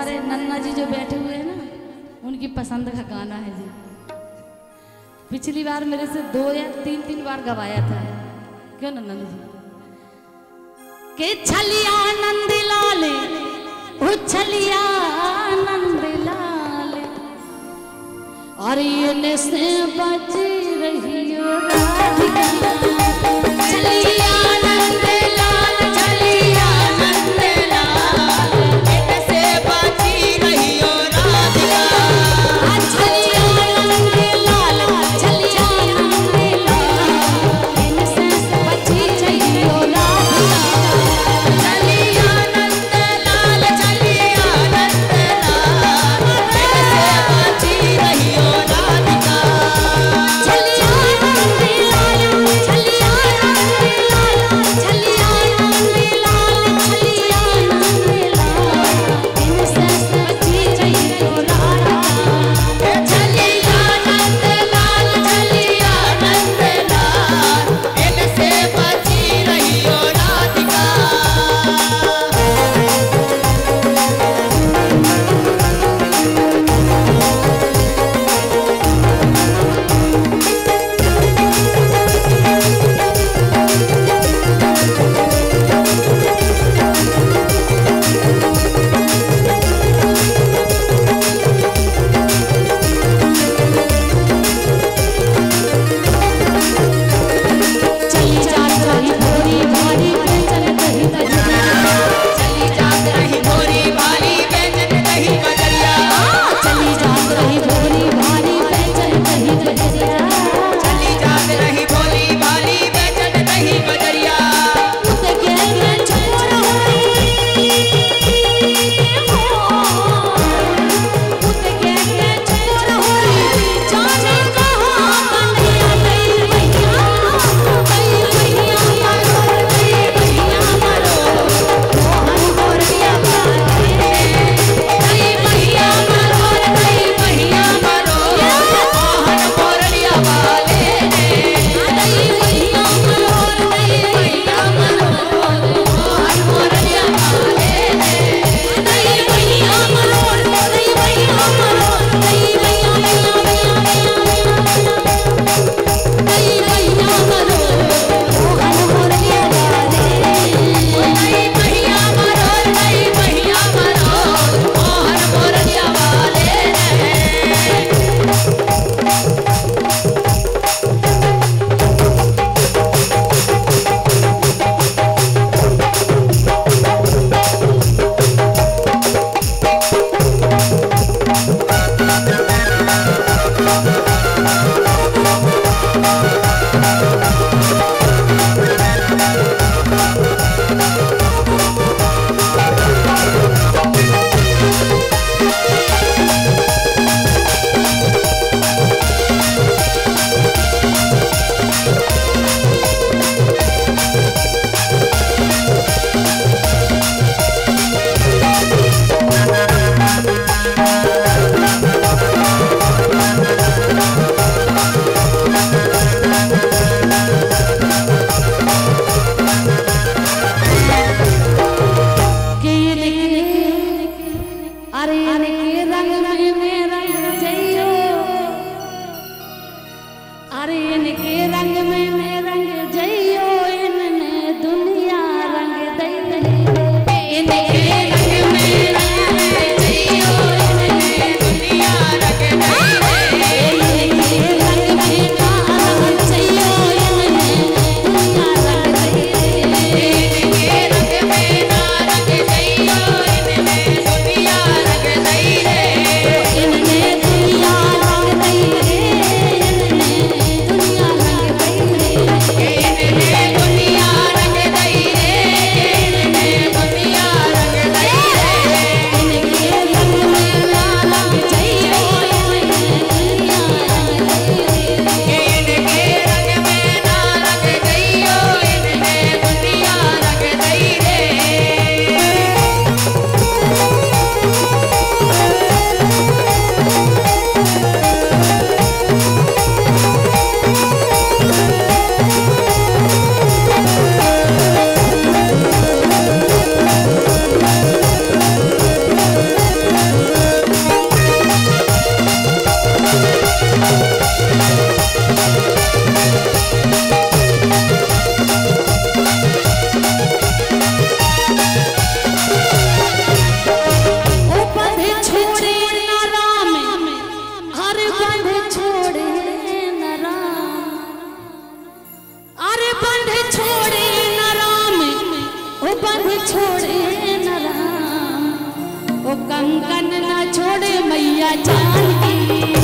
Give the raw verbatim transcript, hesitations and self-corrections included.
हमारे नन्ना जी जो बैठे हुए हैं ना, उनकी पसंद का गाना है जी। पिछली बार मेरे से दो या तीन तीन बार गवाया था, क्यों नन्ना जी? के छलिया नंद लाल, ओ छलिया नंद लाल, और ये से बच रही हो राधिका। छलिया नंद लाल, छलिया नंद लाल, इनसे बची रही हो राधिका। छलिया नंद लाल, छलिया नंद लाल, इनसे बची रही हो राधिका। छलिया नंद लाल, छलिया नंद लाल, इनसे बची रही हो राधिका। छलिया नंद लाल, छलिया कंकन न छोड़े मैया चांद की।